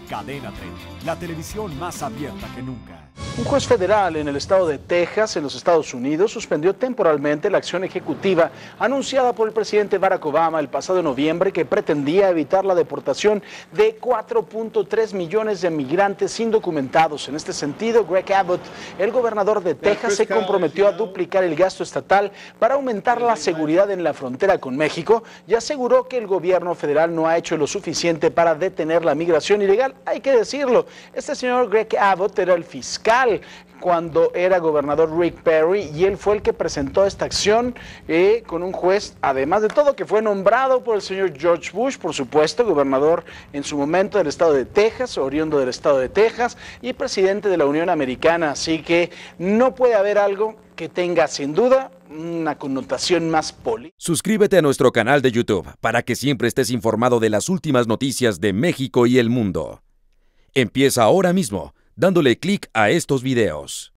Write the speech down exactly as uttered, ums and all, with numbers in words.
Cadena treinta, la televisión más abierta que nunca. Un juez federal en el estado de Texas, en los Estados Unidos, suspendió temporalmente la acción ejecutiva anunciada por el presidente Barack Obama el pasado noviembre que pretendía evitar la deportación de cuatro punto tres millones de migrantes indocumentados. En este sentido, Greg Abbott, el gobernador de Texas, se comprometió a duplicar el gasto estatal para aumentar la seguridad en la frontera con México y aseguró que el gobierno federal no ha hecho lo suficiente para detener la migración ilegal. Hay que decirlo, este señor Greg Abbott era el fiscal cuando era gobernador Rick Perry y él fue el que presentó esta acción eh, con un juez, además de todo, que fue nombrado por el señor George Bush, por supuesto, gobernador en su momento del estado de Texas, oriundo del estado de Texas y presidente de la Unión Americana, así que no puede haber algo que tenga sin duda una connotación más política. Suscríbete a nuestro canal de YouTube para que siempre estés informado de las últimas noticias de México y el mundo. Empieza ahora mismo dándole clic a estos videos.